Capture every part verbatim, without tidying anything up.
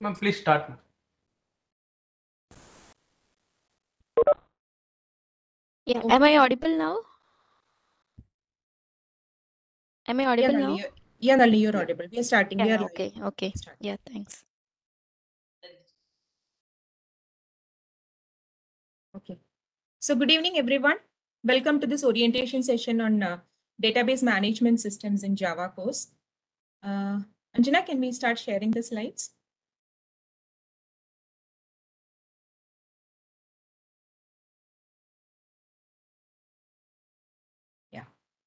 Ma'am, please start. Yeah, Okay. am I audible now? Am I Yeah, audible Nalini, now? you're, yeah, Nalini, you're audible. We are starting. We Yeah, are live. okay, okay. Start. Yeah, thanks. Okay. So, good evening, everyone. Welcome to this orientation session on uh, database management systems in Java course. Uh, Anjana, can we start sharing the slides? Yeah.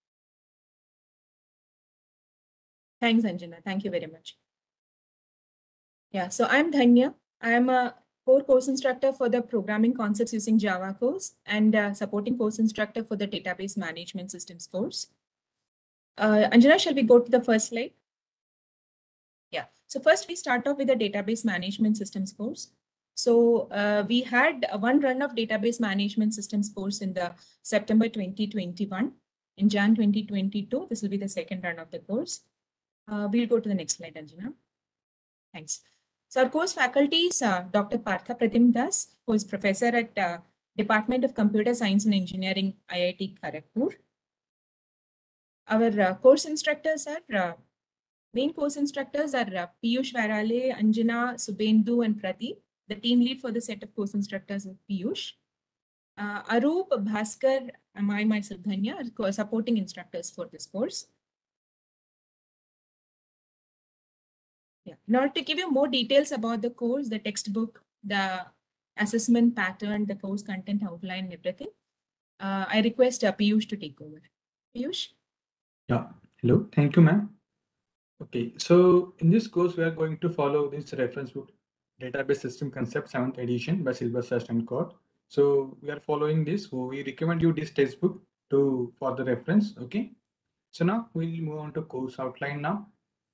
Thanks, Anjana. Thank you very much. Yeah, so I'm Dhanya. I am a core course instructor for the programming concepts using Java course and uh, supporting course instructor for the database management systems course. Uh, Anjana, shall we go to the first slide? Yeah, so first we start off with the database management systems course. So uh, we had one run of database management systems course in the September twenty twenty-one. In Jan twenty twenty-two, this will be the second run of the course. Uh, we'll go to the next slide, Anjana. Thanks. So our course faculty is uh, Doctor Partha Pratim Das, who is professor at uh, Department of Computer Science and Engineering, I I T Kharagpur. Our uh, course instructors are uh, main course instructors are uh, Piyush Varale, Anjana, Subendu, and Pradeep. The team lead for the set of course instructors is Piyush. Uh, Arup, Bhaskar, and I myself, Dhanya, are co- supporting instructors for this course. Yeah. In order to give you more details about the course, the textbook, the assessment pattern, the course content outline, and everything, uh, I request uh, Piyush to take over. Piyush? Yeah, hello. Thank you, ma'am. Okay, so in this course, we are going to follow this reference book, Database System Concept seventh edition by Silverstone and Co. So we are following this. So we recommend you this textbook to for the reference. Okay. So now we'll move on to course outline now.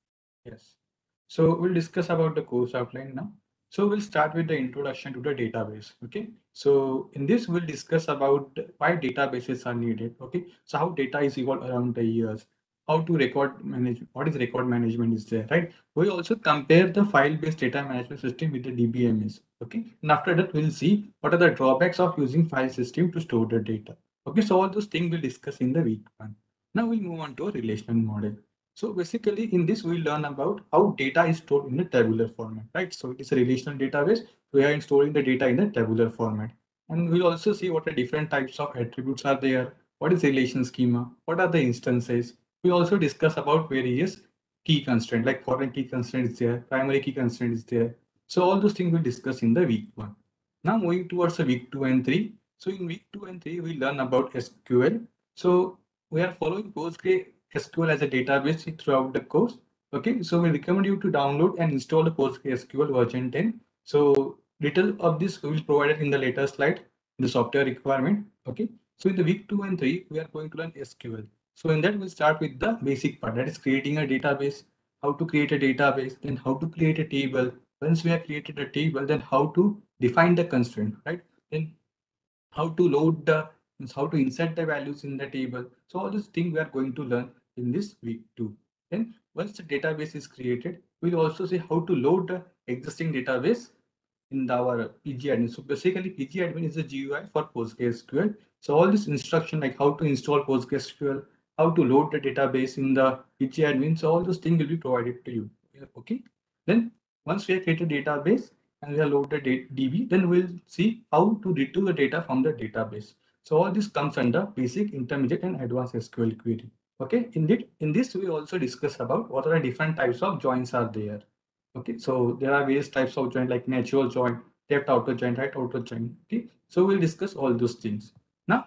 Yes. So we'll discuss about the course outline now. So we'll start with the introduction to the database. Okay. So in this, we'll discuss about why databases are needed. Okay. So how data is evolved around the years, how to record manage, what is record management is there, right? We also compare the file-based data management system with the D B M S. Okay. And after that, we'll see what are the drawbacks of using file system to store the data. Okay. So all those things we'll discuss in the week one. Now we'll move on to a relational model. So basically in this, we learn about how data is stored in a tabular format, right? So it is a relational database. We are storing the data in a tabular format. And we'll also see what the different types of attributes are there. What is relation schema? What are the instances? We also discuss about various key constraints, like foreign key constraint is there, primary key constraint is there. So all those things we'll discuss in the week one. Now moving towards the week two and three. So in week two and three, we learn about S Q L. So we are following PostgreSQL as a database throughout the course. Okay, so we recommend you to download and install the PostgreSQL version ten. So detail of this we will provide it in the later slide, in the software requirement. Okay, so in the week two and three, we are going to learn S Q L. So in that, we'll start with the basic part, that is creating a database, how to create a database, then how to create a table. Once we have created a table, then how to define the constraint, right? Then how to load the, means how to insert the values in the table. So all these things we are going to learn in this week too. Then once the database is created, we'll also see how to load the existing database in our P G admin. So basically P G admin is the G U I for PostgreSQL. So all this instruction like how to install PostgreSQL, how to load the database in the P G admin. So all those things will be provided to you. Okay. Then once we have created a database and we have loaded D B, then we'll see how to retrieve the data from the database. So all this comes under basic, intermediate, and advanced S Q L query. Okay. Indeed, in this we also discuss about what are the different types of joins are there. Okay, so there are various types of joint like natural joint, left outer joint, right outer joint. Okay, so we'll discuss all those things. Now,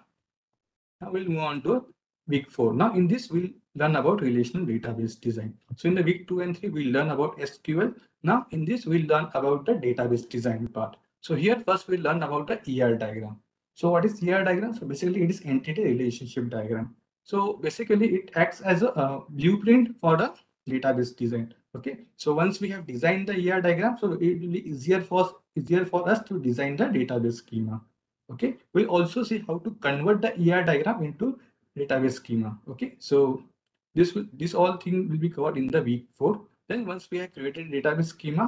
now we'll move on to week four. Now in this, we'll learn about relational database design. So in the week two and three, we'll learn about S Q L. Now in this, we'll learn about the database design part. So here first we'll learn about the E R diagram. So what is E R diagram? So basically it is entity relationship diagram. So basically it acts as a uh, blueprint for the database design. Okay, so once we have designed the E R diagram, so it will be easier for easier for us to design the database schema. Okay, we'll also see how to convert the E R diagram into database schema. Okay, so this will this all thing will be covered in the week four. Then once we have created database schema, then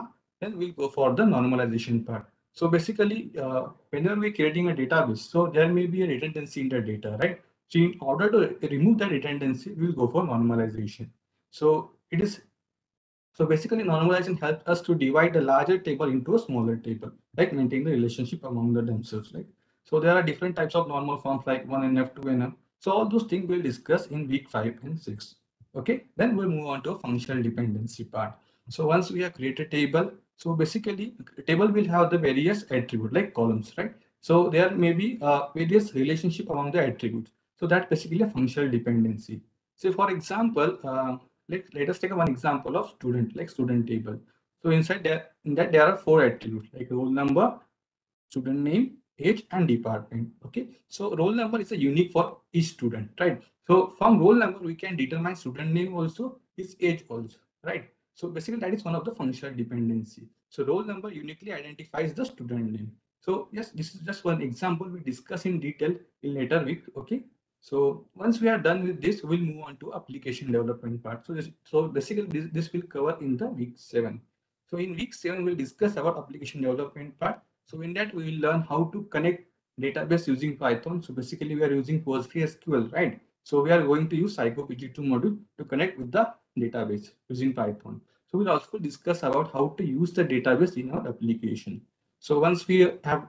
then we'll go for the normalization part. So basically, uh, whenever we're creating a database, so there may be a redundancy in the data, right? So in order to remove that redundancy, we'll go for normalization. So it is so basically, normalization helps us to divide a larger table into a smaller table, like maintain the relationship among the themselves. Like so, there are different types of normal forms like one N F, two N F. So all those things we'll discuss in week five and six. Okay, then we'll move on to a functional dependency part. So once we have created a table, so basically, a table will have the various attributes like columns, right? So there may be uh, various relationship among the attributes. So that's basically a functional dependency. So for example, uh, let, let us take one example of student, like student table. So inside there, in that there are four attributes like roll number, student name, age, and department. Okay, so roll number is a unique for each student, right? So from roll number we can determine student name also, his age also, right? So basically that is one of the functional dependency. So roll number uniquely identifies the student name. So yes, this is just one example we discuss in detail in later week. Okay, so once we are done with this, we'll move on to application development part. So this, so basically this, this will cover in the week seven. So in week seven, we'll discuss about application development part. So in that, we will learn how to connect database using Python. So basically, we are using PostgreSQL, right? So we are going to use Psycho P G two module to connect with the database using Python. So we'll also discuss about how to use the database in our application. So once we have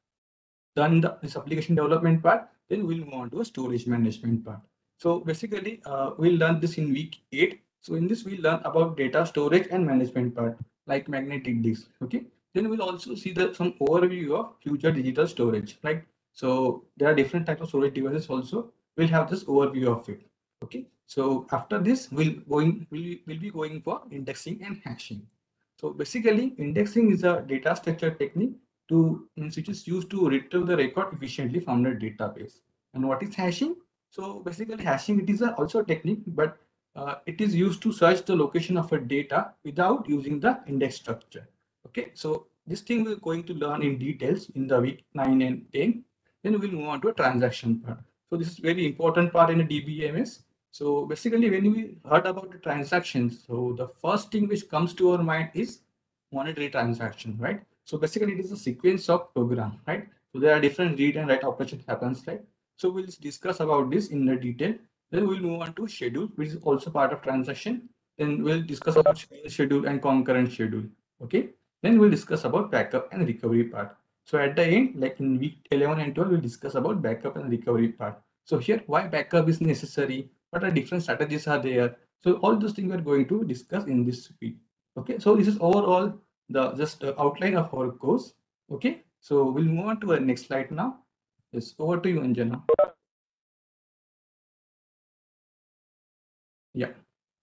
done the, this application development part, then we'll move on to a storage management part. So basically, uh, we'll learn this in week eight. So in this, we'll learn about data storage and management part, like magnetic disk. Okay. Then we'll also see the some overview of future digital storage. Right. So there are different types of storage devices also. We'll have this overview of it. Okay. So after this, we'll going we'll, we'll be going for indexing and hashing. So basically, indexing is a data structure technique to which is used to retrieve the record efficiently from the database. And what is hashing? So basically, hashing it is a also a technique, but uh, it is used to search the location of a data without using the index structure. Okay, so this thing we're going to learn in details in the week nine and ten. Then we'll move on to a transaction part. So this is very important part in a D B M S. So basically, when we heard about the transactions, so the first thing which comes to our mind is monetary transaction, right? So basically, it is a sequence of program, right? So there are different read and write operations happens, right? So we'll discuss about this in the detail. Then we'll move on to schedule, which is also part of transaction. Then we'll discuss about schedule and concurrent schedule. Okay. Then we'll discuss about backup and recovery part. So at the end, like in week eleven and twelve, we'll discuss about backup and recovery part. So here, why backup is necessary? What are different strategies are there? So all those things we're going to discuss in this week. Okay. So this is overall the just uh, outline of our course. Okay, so we'll move on to our next slide now. Yes, over to you, Anjana. Yeah.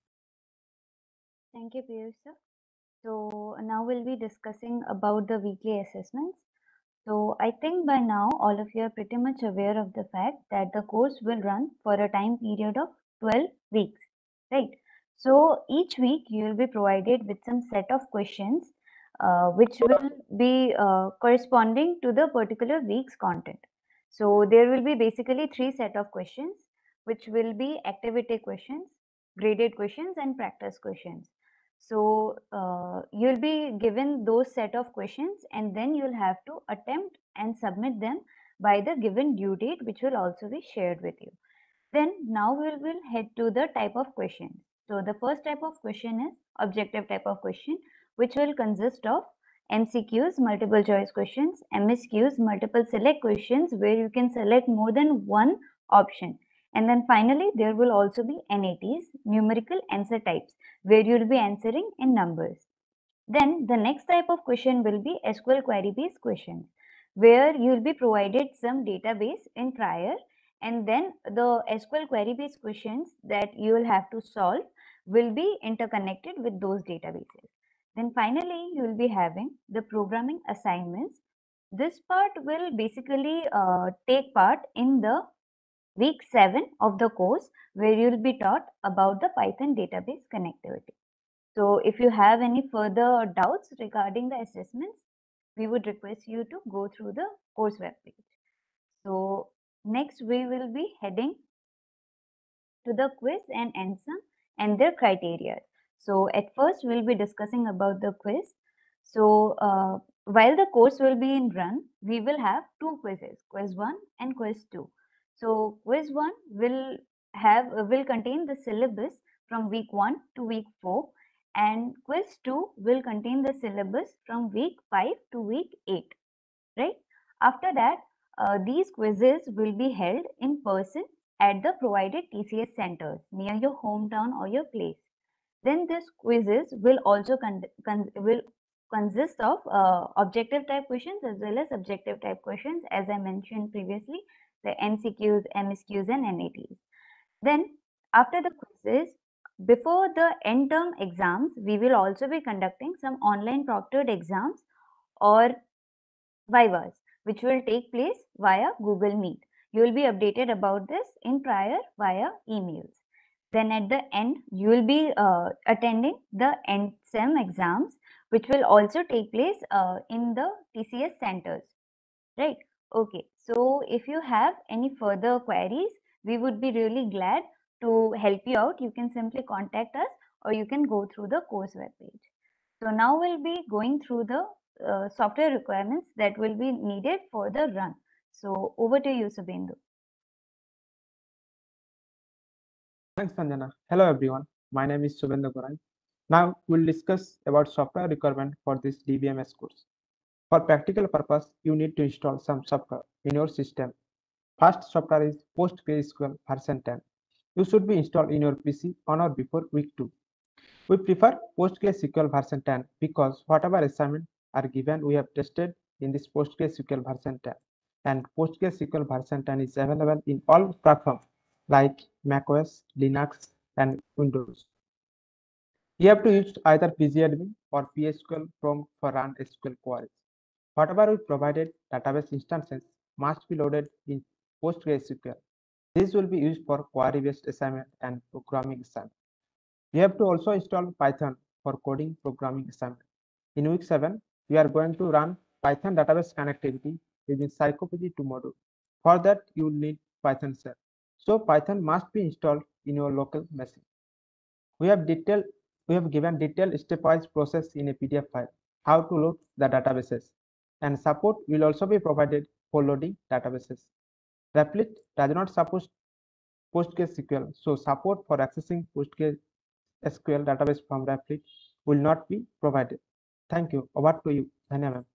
Thank you, Piyush sir. So now we'll be discussing about the weekly assessments. So I think by now all of you are pretty much aware of the fact that the course will run for a time period of twelve weeks, right? So each week you will be provided with some set of questions uh, which will be uh, corresponding to the particular week's content. So there will be basically three set of questions which will be activity questions, graded questions and practice questions. So uh, you'll be given those set of questions and then you'll have to attempt and submit them by the given due date, which will also be shared with you. Then now we will head to the type of questions. So the first type of question is objective type of question, which will consist of M C Qs, multiple choice questions, M S Qs, multiple select questions, where you can select more than one option. And then finally, there will also be N A Ts, numerical answer types, where you will be answering in numbers. Then the next type of question will be S Q L query based questions, where you will be provided some database in prior, and then the S Q L query based questions that you will have to solve will be interconnected with those databases. Then finally, you will be having the programming assignments. This part will basically uh, take part in the week seven of the course, where you will be taught about the Python database connectivity. So if you have any further doubts regarding the assessments, we would request you to go through the course webpage. So next we will be heading to the quiz and answer and their criteria. So at first we'll be discussing about the quiz. So uh, while the course will be in run, we will have two quizzes, quiz one and quiz two. So quiz one will have uh, will contain the syllabus from week one to week four, and quiz two will contain the syllabus from week five to week eight, right? After that, uh, these quizzes will be held in person at the provided T C S centers near your hometown or your place. Then these quizzes will also con con will consist of uh, objective type questions as well as subjective type questions, as I mentioned previously, the M C Qs, M S Qs and N A Ts. Then after the quizzes, before the end term exams, we will also be conducting some online proctored exams or vivas, which will take place via Google Meet. You will be updated about this in prior via emails. Then at the end, you will be uh, attending the end SEM exams, which will also take place uh, in the T C S centers, right? Okay, so if you have any further queries, we would be really glad to help you out. You can simply contact us or you can go through the course webpage. So now we'll be going through the uh, software requirements that will be needed for the run. So over to you, Subhendu. Thanks, Sanjana. Hello, everyone. My name is Subhendu Gorai. Now we'll discuss about software requirement for this D B M S course. For practical purpose, you need to install some software in your system. First software is PostgreSQL version ten. You should be installed in your P C on or before week two. We prefer PostgreSQL version ten because whatever assignment are given, we have tested in this PostgreSQL version ten. And PostgreSQL version ten is available in all platforms like macOS, Linux, and Windows. You have to use either pgadmin or PSQL Chrome for run S Q L queries. Whatever we provided database instances must be loaded in PostgreSQL. This will be used for query-based assignment and programming assignment. You have to also install Python for coding programming assignment. In week seven, we are going to run Python database connectivity using Psychopathy two module. For that, you will need Python shell. So Python must be installed in your local machine. We have detailed, we have given detailed stepwise process in a P D F file, how to load the databases. And support will also be provided for loading databases. Replit does not support PostgreSQL, so support for accessing PostgreSQL database from Replit will not be provided. Thank you. Over to you, Dhanya ma'am.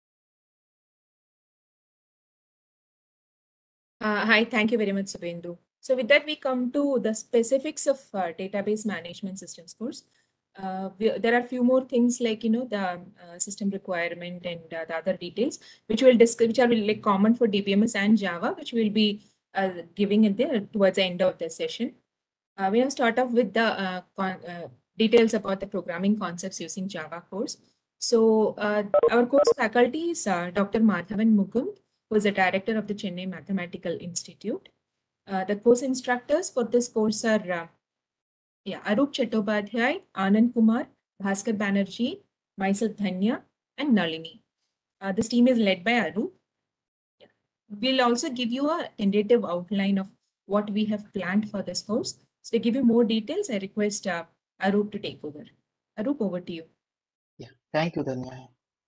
Uh, hi, thank you very much, Subhendu. So with that, we come to the specifics of uh, database management systems course. Uh, we, there are a few more things like, you know, the uh, system requirement and uh, the other details, which will discuss, which are like common for D B M S and Java, which we'll be uh, giving it there towards the end of the session. Uh, we will start off with the uh, con uh, details about the programming concepts using Java course. So uh, our course faculty is uh, Doctor Madhavan Mukund, who is the director of the Chennai Mathematical Institute. Uh, the course instructors for this course are uh, yeah, Arup Chattopadhyay, Anand Kumar, Bhaskar Banerjee, myself Dhanya, and Nalini. Uh, this team is led by Arup. Yeah. We'll also give you a tentative outline of what we have planned for this course. So to give you more details, I request uh, Arup to take over. Arup, over to you. Yeah, thank you, Dhanya.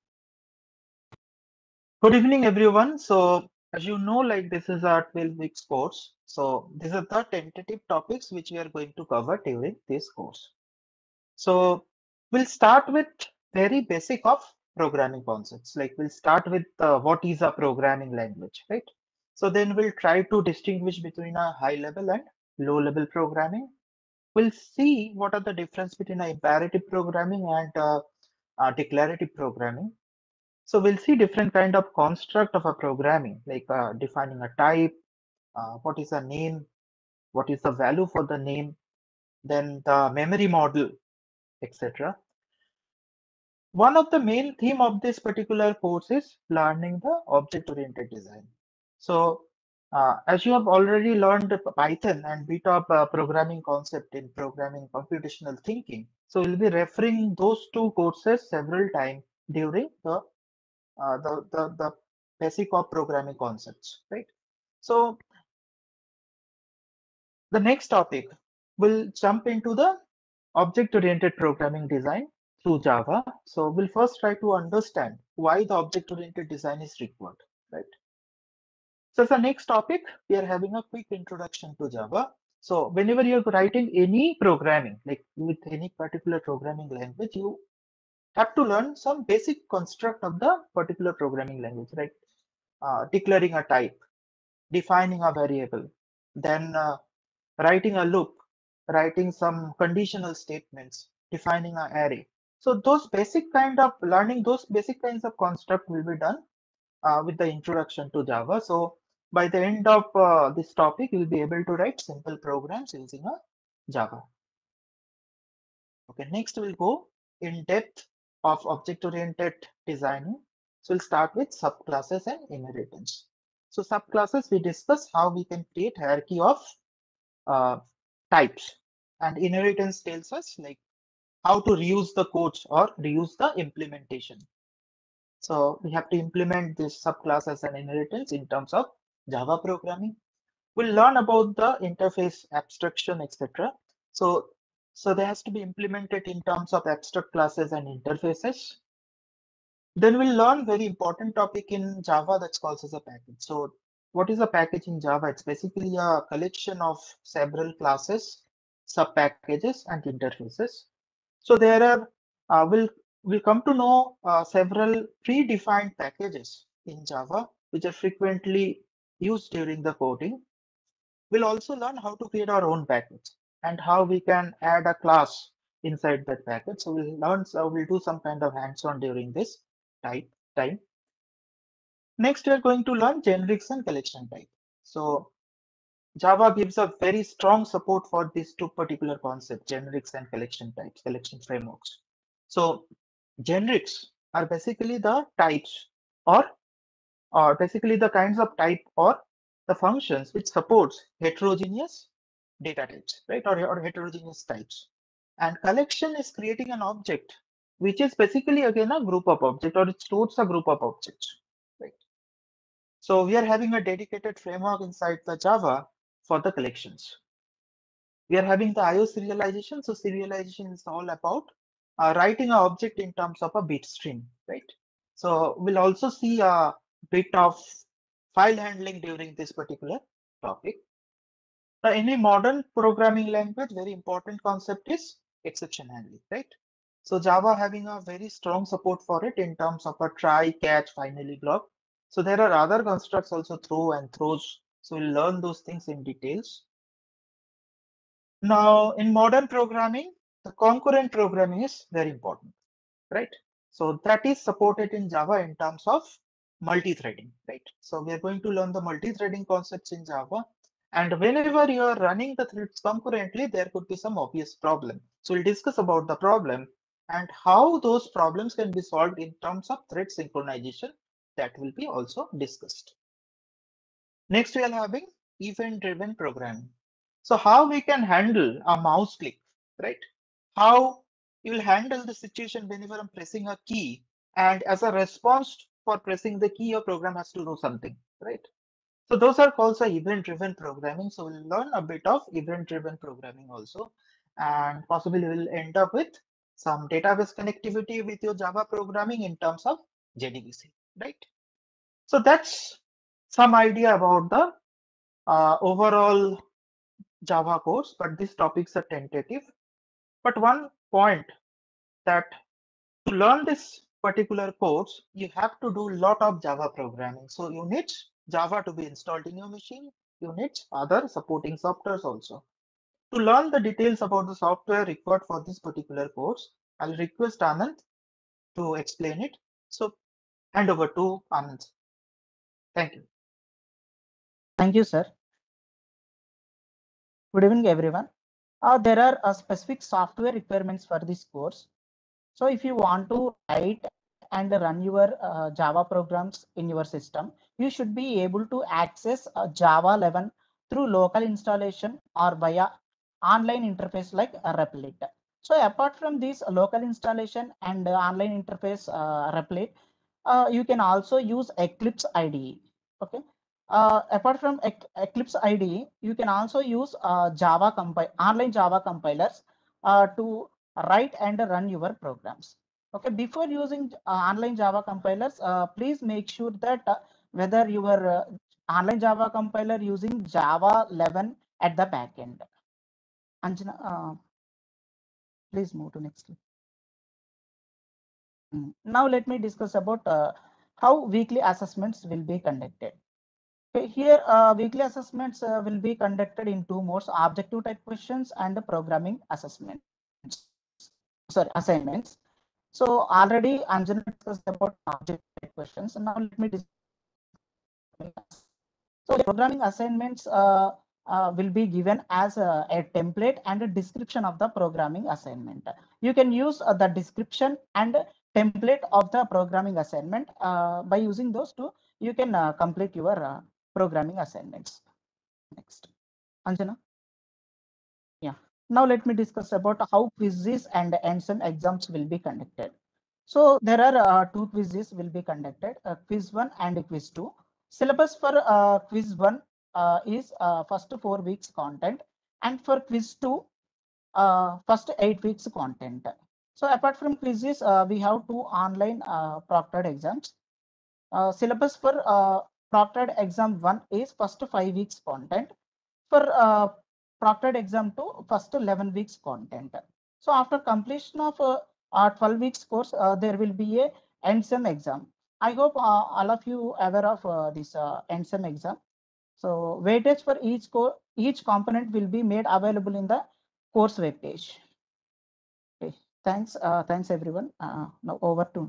Good evening, everyone. So, as you know, like this is our twelve weeks course. So, these are the tentative topics which we are going to cover during this course. So, we'll start with very basic of programming concepts. Like we'll start with uh, what is a programming language, right? So then we'll try to distinguish between a high level and low level programming. We'll see what are the difference between a imperative programming and uh, uh, declarative programming. So we'll see different kind of construct of a programming, like uh, defining a type, uh, what is a name, what is the value for the name, then the memory model, et cetera. One of the main theme of this particular course is learning the object-oriented design. So uh, as you have already learned Python and bit of uh, programming concept in programming computational thinking, so we'll be referring those two courses several times during the Uh, the, the, the basic of programming concepts, right? So the next topic will jump into the object-oriented programming design to Java. So we'll first try to understand why the object-oriented design is required, right? So as the next topic, we are having a quick introduction to Java. So whenever you're writing any programming, like with any particular programming language, you have to learn some basic construct of the particular programming language, right? Uh, declaring a type, defining a variable, then uh, writing a loop, writing some conditional statements, defining an array. So those basic kind of learning, those basic kinds of construct will be done uh, with the introduction to Java. So by the end of uh, this topic, you'll be able to write simple programs using a Java. Okay, next we'll go in depth of object-oriented designing. So we'll start with subclasses and inheritance. So subclasses, we discuss how we can create hierarchy of uh, types, and inheritance tells us like how to reuse the codes or reuse the implementation. So we have to implement this subclasses and inheritance in terms of Java programming. We'll learn about the interface abstraction, et cetera. So, so there has to be implemented in terms of abstract classes and interfaces. Then we'll learn very important topic in Java that's called as a package. So what is a package in Java? It's basically a collection of several classes, sub packages, and interfaces. So there are, uh, we'll, we'll come to know uh, several predefined packages in Java, which are frequently used during the coding. We'll also learn how to create our own package and how we can add a class inside that package. So we'll learn, so we'll do some kind of hands-on during this type time. Next, we are going to learn generics and collection type. So Java gives a very strong support for these two particular concepts, generics and collection types, collection frameworks. So generics are basically the types or, or basically the kinds of type or the functions which supports heterogeneous data types, right? Or, or heterogeneous types. And collection is creating an object, which is basically again a group of objects, or it stores a group of objects, right? So we are having a dedicated framework inside the Java for the collections. We are having the I O serialization. So serialization is all about uh, writing an object in terms of a bit stream, right? So we'll also see a bit of file handling during this particular topic. Now, in a modern programming language, very important concept is exception handling, right? So Java having a very strong support for it in terms of a try, catch, finally block. So there are other constructs also, throw and throws. So we'll learn those things in details. Now, in modern programming, the concurrent programming is very important, right? So that is supported in Java in terms of multi-threading, right? So we are going to learn the multi-threading concepts in Java. And whenever you are running the threads concurrently, there could be some obvious problem. So we'll discuss about the problem and how those problems can be solved in terms of thread synchronization. That will be also discussed. Next, we are having event-driven programming. So how we can handle a mouse click, right? How you will handle the situation whenever I'm pressing a key, and as a response for pressing the key, your program has to do something, right? So those are called event-driven programming. So we'll learn a bit of event-driven programming also, and possibly we'll end up with some database connectivity with your Java programming in terms of J D B C, right? So that's some idea about the uh, overall Java course, but these topics are tentative. But one point that to learn this particular course, you have to do a lot of Java programming. So you need Java to be installed in your machine. You need other supporting softwares also. To learn the details about the software required for this particular course, I'll request Anand to explain it. So hand over to Anand. Thank you. Thank you, sir. Good evening, everyone. Uh, there are uh, specific software requirements for this course. So if you want to write and run your uh, Java programs in your system, you should be able to access uh, Java eleven through local installation or via online interface like uh, Replit. So apart from this local installation and uh, online interface uh, Replit, uh, you can also use Eclipse I D E. Okay. Uh, apart from Ec Eclipse I D E, you can also use uh, Java compile online Java compilers uh, to write and run your programs. Okay, before using uh, online Java compilers, uh, please make sure that uh, whether your uh, online Java compiler using Java eleven at the backend. Anjana, uh, please move to next slide. Mm. Now let me discuss about uh, how weekly assessments will be conducted. Okay, here uh, weekly assessments uh, will be conducted in two modes: objective type questions and the programming assessments. Sorry, assignments. So already Anjana discussed about objective type questions, and now let me discuss. So the programming assignments uh, uh, will be given as a, a template and a description of the programming assignment. You can use uh, the description and template of the programming assignment. Uh, by using those two, you can uh, complete your uh, programming assignments. Next, Anjana. Yeah. Now let me discuss about how quizzes and endsem exams will be conducted. So there are uh, two quizzes will be conducted, uh, quiz one and quiz two. Syllabus for uh, quiz one uh, is uh, first four weeks content, and for quiz two, uh, first eight weeks content. So apart from quizzes, uh, we have two online uh, proctored exams. Uh, syllabus for uh, proctored exam one is first five weeks content. For uh, proctored exam two, first eleven weeks content. So after completion of uh, our twelve weeks course, uh, there will be a endsem exam. I hope uh, all of you aware of uh, this uh, endsem exam. So weightage for each core, each component will be made available in the course web page. Okay, thanks, uh, thanks everyone. Uh, now over to.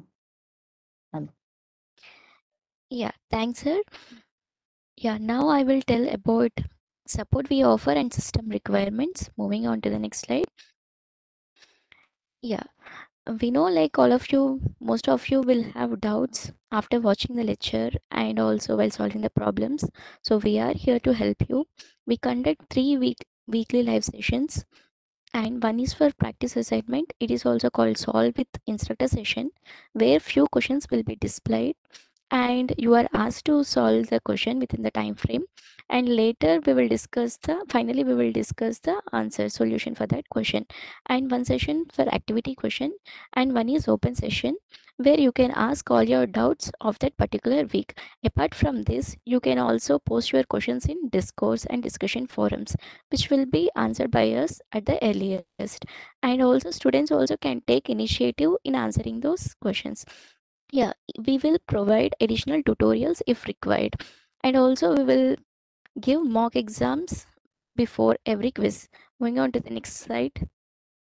Yeah, thanks, sir. Yeah, now I will tell about support we offer and system requirements. Moving on to the next slide. Yeah, we know like all of you, most of you will have doubts after watching the lecture and also while solving the problems. So we are here to help you. We conduct three week weekly live sessions, and one is for practice assignment. It is also called solve with instructor session, where few questions will be displayed and you are asked to solve the question within the time frame, and later we will discuss the finally we will discuss the answer solution for that question. And one session for activity question, and one is open session where you can ask all your doubts of that particular week. Apart from this, you can also post your questions in discourse and discussion forums, which will be answered by us at the earliest. And also students also can take initiative in answering those questions. Yeah, we will provide additional tutorials if required, and also we will give mock exams before every quiz. Moving on to the next slide.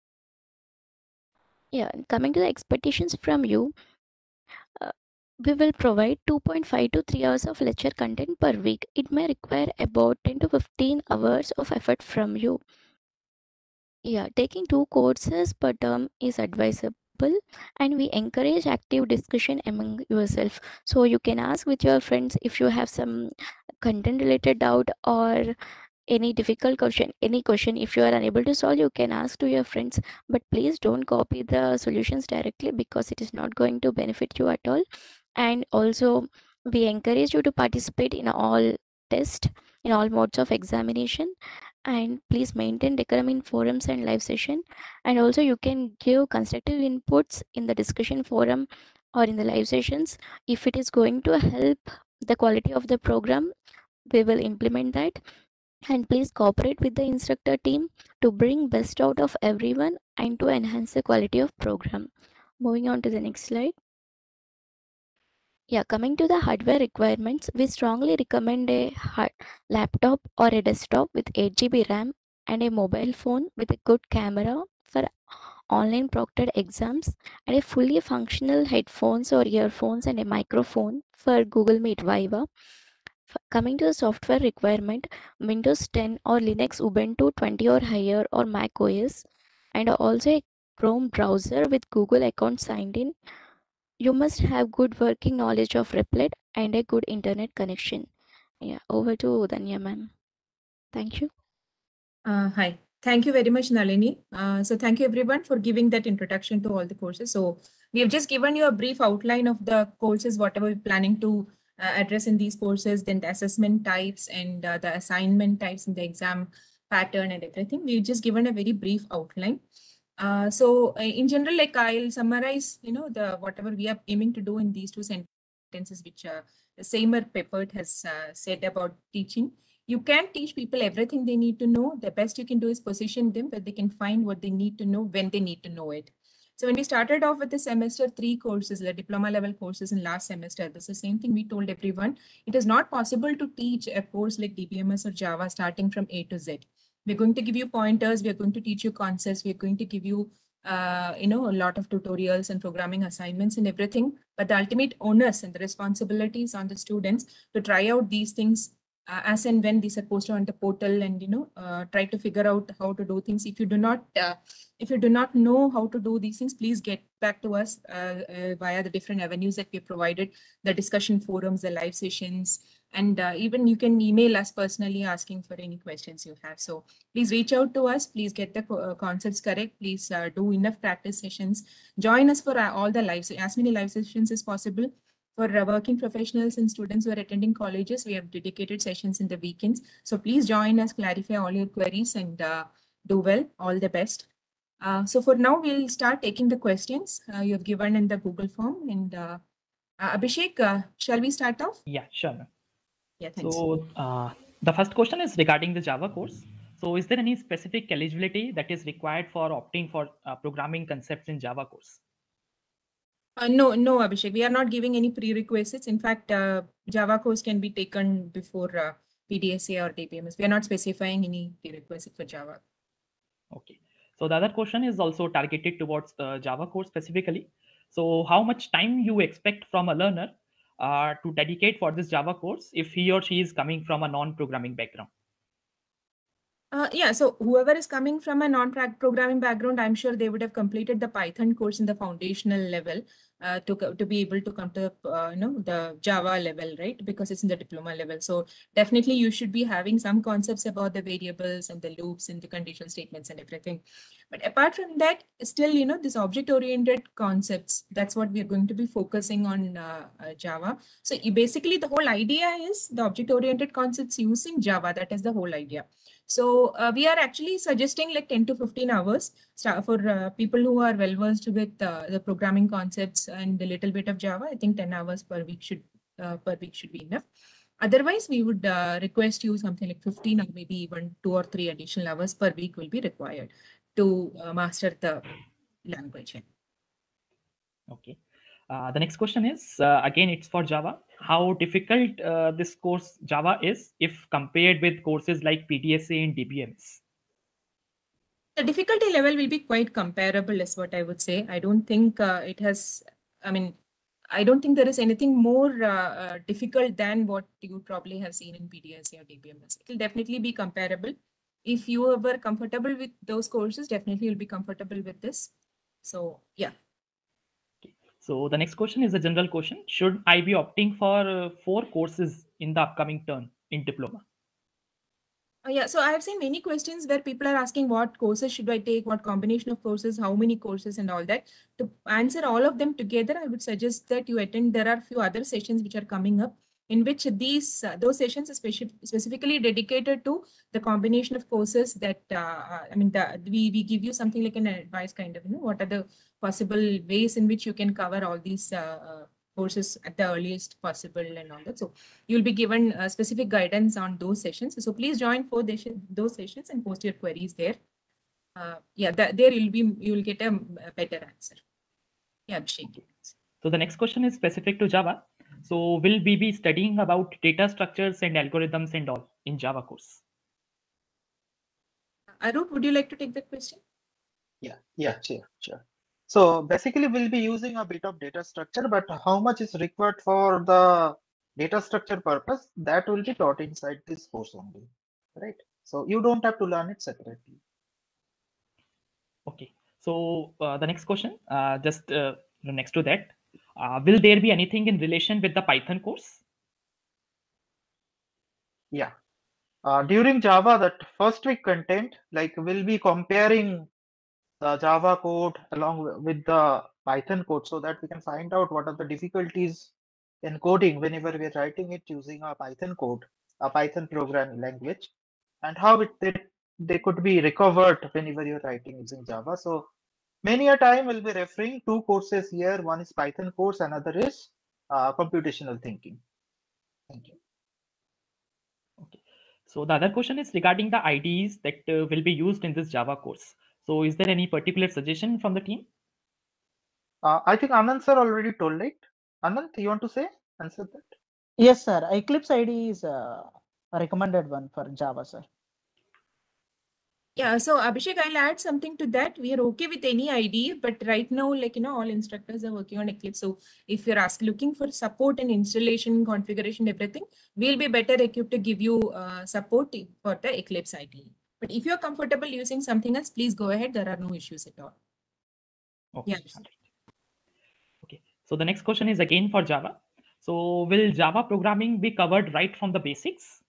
Yeah, coming to the expectations from you, uh, we will provide two point five to three hours of lecture content per week. It may require about ten to fifteen hours of effort from you. Yeah, taking two courses per term is advisable, and we encourage active discussion among yourself. So you can ask with your friends if you have some content related doubt or any difficult question, any question. If you are unable to solve, you can ask to your friends, but please don't copy the solutions directly because it is not going to benefit you at all. And also we encourage you to participate in all tests, in all modes of examination, and please maintain decorum in forums and live session. And also you can give constructive inputs in the discussion forum or in the live sessions. If it is going to help the quality of the program, we will implement that. And please cooperate with the instructor team to bring best out of everyone and to enhance the quality of program. Moving on to the next slide. Yeah, coming to the hardware requirements, we strongly recommend a hard laptop or a desktop with eight G B RAM and a mobile phone with a good camera for online proctored exams, and a fully functional headphones or earphones and a microphone for Google Meet Viva. F- Coming to the software requirement, Windows ten or Linux Ubuntu twenty or higher or Mac O S, and also a Chrome browser with Google account signed in. You must have good working knowledge of Replit and a good internet connection. Yeah, over to Danya ma'am. Thank you. Uh, hi, thank you very much, Nalini. Uh, so thank you everyone for giving that introduction to all the courses. So we have just given you a brief outline of the courses, whatever we're planning to uh, address in these courses, then the assessment types and uh, the assignment types and the exam pattern and everything. We've just given a very brief outline. Uh, so uh, in general, like I'll summarize, you know, the whatever we are aiming to do in these two sentences, which uh, Seymour Papert has uh, said about teaching. You can't teach people everything they need to know. The best you can do is position them where they can find what they need to know when they need to know it. So when we started off with the semester three courses, the diploma level courses in last semester, this is the same thing we told everyone. It is not possible to teach a course like D B M S or Java starting from A to Z. We're going to give you pointers. We're going to teach you concepts. We're going to give you, uh, you know, a lot of tutorials and programming assignments and everything. But the ultimate onus and the responsibilities on the students to try out these things uh, as and when these are posted on the portal, and you know, uh, try to figure out how to do things. If you do not, uh, if you do not know how to do these things, please get back to us uh, uh, via the different avenues that we provided, the discussion forums, the live sessions, and uh, even you can email us personally asking for any questions you have. So please reach out to us. Please get the co uh, concepts correct. Please uh, do enough practice sessions. Join us for uh, all the live, as many live sessions as possible. For uh, working professionals and students who are attending colleges, we have dedicated sessions in the weekends. So please join us, clarify all your queries, and uh, do well. All the best. Uh, so for now, we'll start taking the questions uh, you have given in the Google form. And uh, uh, Abhishek, uh, shall we start off? Yeah, sure. ma'am. Yeah, thanks. So uh, the first question is regarding the Java course. So is there any specific eligibility that is required for opting for uh, programming concepts in Java course? Uh, no, no, Abhishek, we are not giving any prerequisites. In fact, uh, Java course can be taken before uh, P D S A or D B M S. We are not specifying any prerequisite for Java. Okay. So the other question is also targeted towards the Java course specifically. So how much time you expect from a learner uh, to dedicate for this Java course if he or she is coming from a non-programming background? Uh, yeah, so whoever is coming from a non-programming background, I'm sure they would have completed the Python course in the foundational level uh, to, to be able to come to uh, you know, the Java level, right? Because it's in the diploma level. So definitely you should be having some concepts about the variables and the loops and the conditional statements and everything. But apart from that, still, you know, this object-oriented concepts, that's what we're going to be focusing on uh, uh, Java. So you basically, the whole idea is the object-oriented concepts using Java. That is the whole idea. So uh, we are actually suggesting like ten to fifteen hours for uh, people who are well versed with uh, the programming concepts and a little bit of Java. I think ten hours per week should uh, per week should be enough. Otherwise, we would uh, request you something like fifteen or maybe even two or three additional hours per week will be required to uh, master the language. Okay. Uh, the next question is, uh, again, it's for Java. How difficult uh, this course Java is if compared with courses like P D S A and D B M S? The difficulty level will be quite comparable is what I would say. I don't think uh, it has, I mean, I don't think there is anything more uh, uh, difficult than what you probably have seen in P D S A or D B M S. It will definitely be comparable. If you were comfortable with those courses, definitely you'll be comfortable with this. So yeah. So the next question is a general question. Should I be opting for uh, four courses in the upcoming term in diploma? Uh, yeah, so I have seen many questions where people are asking what courses should I take, what combination of courses, how many courses and all that. To answer all of them together, I would suggest that you attend. There are a few other sessions which are coming up in which these uh, those sessions are speci specifically dedicated to the combination of courses that uh, I mean the, we we give you something like an advice kind of, you know, what are the possible ways in which you can cover all these uh, uh, courses at the earliest possible and all that. So you'll be given uh, specific guidance on those sessions. So please join for those sessions and post your queries there. Uh, yeah, that, there you'll be you'll get a, a better answer. Yeah, Abhishek. So the next question is specific to Java. So will we be studying about data structures and algorithms and all in Java course? Arut, would you like to take that question? Yeah, yeah, sure, sure. So basically we'll be using a bit of data structure, but how much is required for the data structure purpose, that will be taught inside this course only, right? So you don't have to learn it separately. Okay. So uh, the next question, uh, just uh, next to that, uh, will there be anything in relation with the Python course? Yeah. Uh, during Java, that first week content, like we'll be comparing the Java code along with the Python code so that we can find out what are the difficulties in coding whenever we're writing it using a Python code, a Python programming language, and how it they, they could be recovered whenever you're writing using Java. So Many a time we'll be referring two courses here. One is Python course, another is uh, computational thinking. Thank you. Okay. So the other question is regarding the I D Es that uh, will be used in this Java course. So is there any particular suggestion from the team? Uh, I think Anand sir already told it. Anand, you want to say answer that? Yes, sir. Eclipse I D E is uh, a recommended one for Java, sir. Yeah, so Abhishek, I'll add something to that. We are okay with any I D E, but right now, like, you know, all instructors are working on Eclipse. So if you're ask, looking for support and installation, configuration, everything, we'll be better equipped to give you uh, support for the Eclipse I D E. But if you're comfortable using something else, please go ahead. There are no issues at all. Okay. Yeah. All right. Okay. So the next question is again for Java. So will Java programming be covered right from the basics?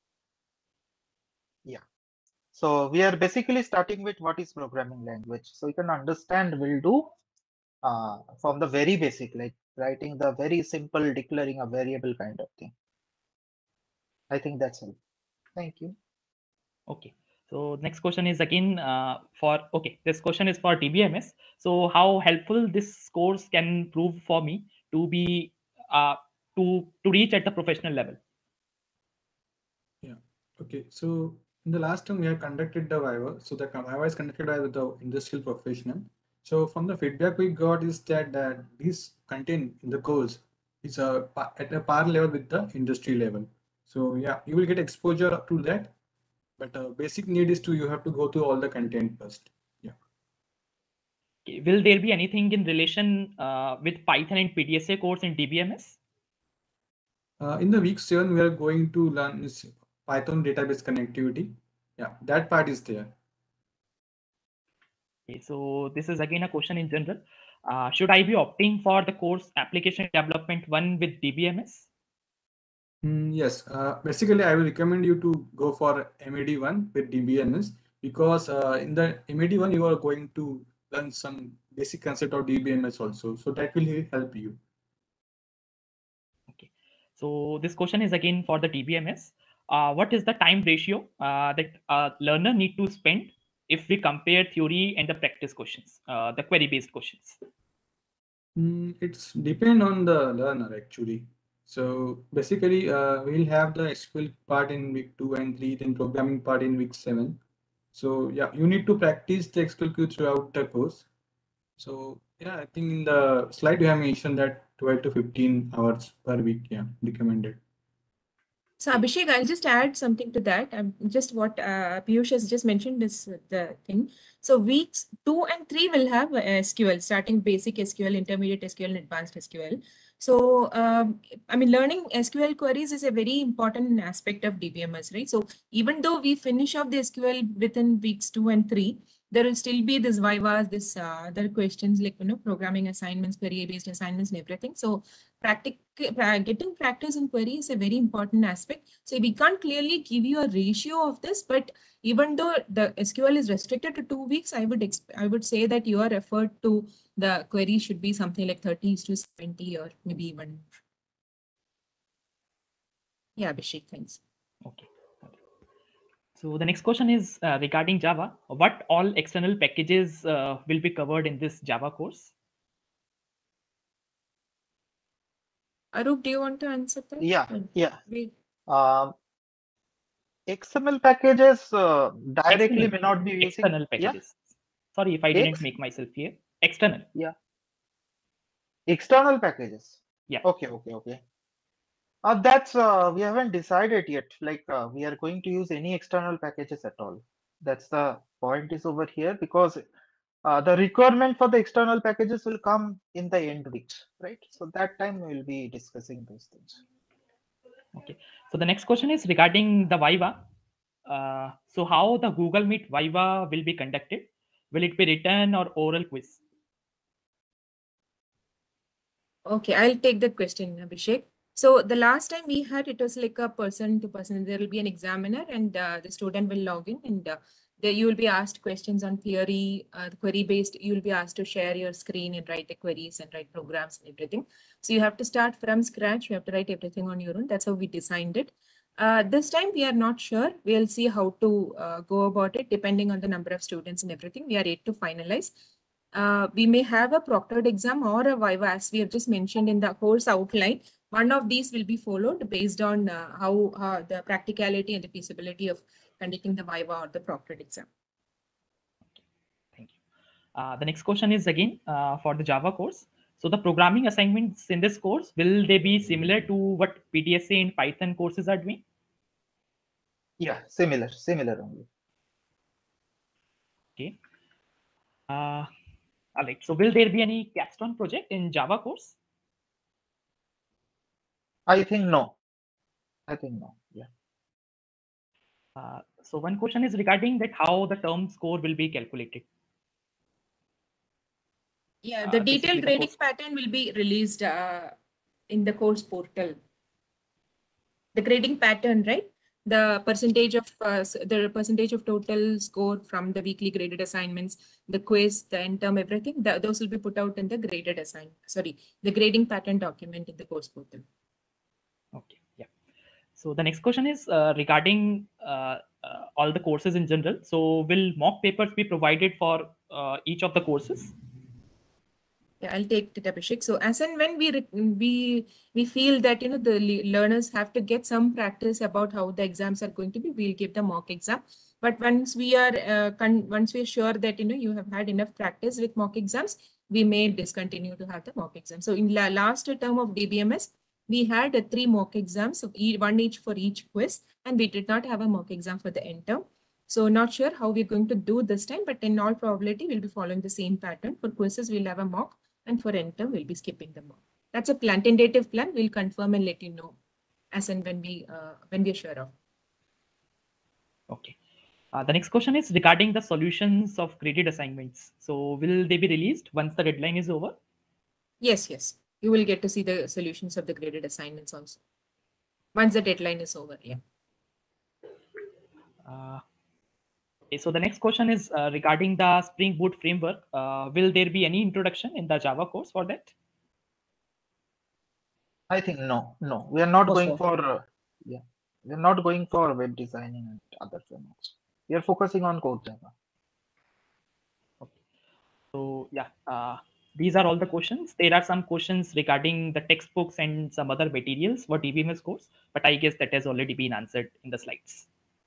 Yeah. So we are basically starting with what is programming language. So you can understand we'll do uh, from the very basic, like writing the very simple declaring a variable kind of thing. I think that's all. Thank you. Okay. So next question is again uh, for, okay, this question is for D B M S. So how helpful this course can prove for me to be, uh, to, to reach at the professional level? Yeah. Okay. So in the last time we have conducted the Viva. So the Viva is conducted by the industrial professional. So from the feedback we got is that, that this content in the course is a, at a par level with the industry level. So yeah, you will get exposure to that. But uh, basic need is to, you have to go through all the content first. Yeah. Okay. Will there be anything in relation uh, with Python and P D S A course in D B M S? Uh, in the week seven, we are going to learn is Python database connectivity. Yeah, that part is there. Okay, so this is again a question in general. Uh, should I be opting for the course application development one with D B M S? Mm, yes, uh, basically I will recommend you to go for M A D one with D B M S because uh, in the M A D one you are going to learn some basic concept of D B M S also. So that will help you. Okay, so this question is again for the D B M S. Uh, what is the time ratio uh, that a learner need to spend if we compare theory and the practice questions, uh, the query-based questions? Mm, it's depend on the learner actually. So basically, uh, we'll have the S Q L part in week two and three, then programming part in week seven. So yeah, you need to practice the S Q L queue throughout the course. So yeah, I think in the slide you have mentioned that twelve to fifteen hours per week, yeah, recommended. So Abhishek, I'll just add something to that. Um, just what uh, Piyush has just mentioned is the thing. So weeks two and three will have uh, S Q L, starting basic S Q L, intermediate S Q L, and advanced S Q L. So um, I mean, learning S Q L queries is a very important aspect of D B M S, right? So even though we finish off the S Q L within weeks two and three, there will still be this Vivas, this uh, other questions like, you know, programming assignments, query-based assignments and everything. So practic getting practice in query is a very important aspect. So we can't clearly give you a ratio of this, but even though the S Q L is restricted to two weeks, I would I would say that your effort to the query should be something like thirty to seventy or maybe even. Yeah, Abhishek, thanks. Okay. So the next question is uh, regarding Java. What all external packages uh, will be covered in this Java course? Arup, do you want to answer that? Yeah, yeah. We... Um, X M L packages uh, directly External, may not be using. external packages. Yeah? Sorry if I didn't X? make myself clear. External. Yeah. External packages. Yeah. Okay, okay, okay. Uh, that's uh, we haven't decided yet. Like uh, we are going to use any external packages at all. That's the point is over here because uh, the requirement for the external packages will come in the end weeks, right? So that time we will be discussing those things. Okay. So the next question is regarding the Viva. Uh, so how the Google Meet Viva will be conducted? Will it be written or oral quiz? Okay, I'll take that question, Abhishek. So the last time we had, it was like a person to person. There will be an examiner and uh, the student will log in and uh, there you will be asked questions on theory, uh, query based. You will be asked to share your screen and write the queries and write programs and everything. So you have to start from scratch. You have to write everything on your own. That's how we designed it. Uh, this time we are not sure. We'll see how to uh, go about it depending on the number of students and everything. We are yet to finalize. uh, we may have a proctored exam or a Viva, as we have just mentioned in the course outline. One of these will be followed based on uh, how uh, the practicality and the feasibility of conducting the Viva or the proctored exam. Thank you. Uh, the next question is again uh, for the Java course. So the programming assignments in this course, will they be similar to what P D S A and Python courses are doing? Yeah, similar, similar only. Okay. Uh, all right. So will there be any capstone project in Java course? I think no. I think no. Yeah. Uh, so one question is regarding that how the term score will be calculated. Yeah, Uh, the basically detailed the grading course- pattern will be released uh, in the course portal. The grading pattern, right? The percentage of uh, s- the percentage of total score from the weekly graded assignments, the quiz, the end term, everything. The, those will be put out in the graded assignment. Sorry, the grading pattern document in the course portal. Okay. Yeah. So the next question is uh, regarding uh, uh, all the courses in general. So will mock papers be provided for uh, each of the courses? Yeah, I'll take it, Abhishek. So as and when we re- we we feel that you know the le- learners have to get some practice about how the exams are going to be, we'll give the mock exam. But once we are uh, con- once we are sure that you know you have had enough practice with mock exams, we may discontinue to have the mock exam. So in la- last term of D B M S, we had uh, three mock exams, of e- one each for each quiz, and we did not have a mock exam for the end term. So not sure how we're going to do this time, but in all probability, we'll be following the same pattern. For quizzes, we'll have a mock, and for enter, we'll be skipping the mock. That's a plan, tentative plan. We'll confirm and let you know as and when we uh, when we're sure of. Okay. Uh, the next question is regarding the solutions of graded assignments. So will they be released once the deadline is over? Yes, yes. You will get to see the solutions of the graded assignments also. Once the deadline is over, yeah. Uh, okay, so the next question is uh, regarding the Spring Boot framework. Uh, will there be any introduction in the Java course for that? I think no, no. We are not No, going sir. for uh, yeah. We are not going for web designing and other frameworks. We are focusing on core Java. So yeah, uh, these are all the questions. There are some questions regarding the textbooks and some other materials for D B M S course, but I guess that has already been answered in the slides.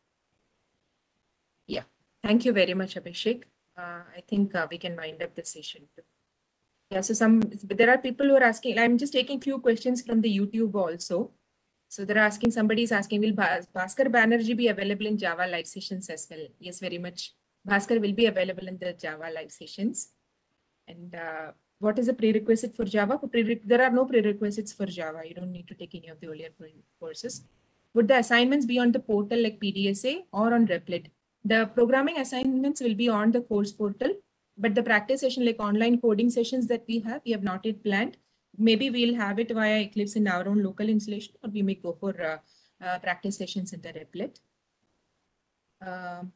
Yeah. Thank you very much, Abhishek. Uh, I think uh, we can wind up the session. Yeah, so some there are people who are asking. I'm just taking few questions from the YouTube also. So they're asking, somebody is asking, will Bhas- Bhaskar Banerjee be available in Java live sessions as well? Yes, very much. Bhaskar will be available in the Java live sessions. And uh, what is the prerequisite for Java? For prere- there are no prerequisites for Java. You don't need to take any of the earlier pre- courses. Would the assignments be on the portal like P D S A or on Replit? The programming assignments will be on the course portal, but the practice session like online coding sessions that we have, we have not yet planned. Maybe we'll have it via Eclipse in our own local installation, or we may go for uh, uh, practice sessions in the Replit. Um,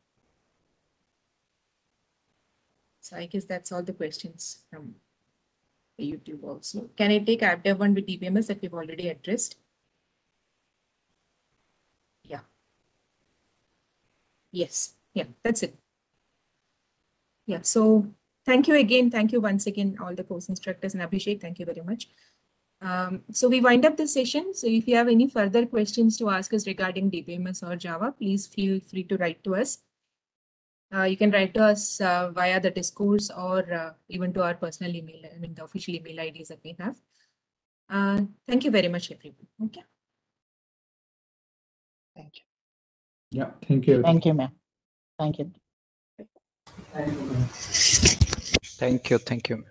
so I guess that's all the questions from the YouTube also. Can I take AppDev one with D B M S that we've already addressed? Yeah. Yes. Yeah, that's it. Yeah. So thank you again. Thank you once again, all the course instructors, and Abhishek. Thank you very much. Um, so we wind up this session. So if you have any further questions to ask us regarding D B M S or Java, please feel free to write to us. Uh, you can write to us uh, via the discourse or uh, even to our personal email, I mean the official email I Ds that we have. Uh, thank you very much, everyone. Okay. Thank you. Yeah, thank you. Thank you, ma'am. Thank you. Thank you. Thank you.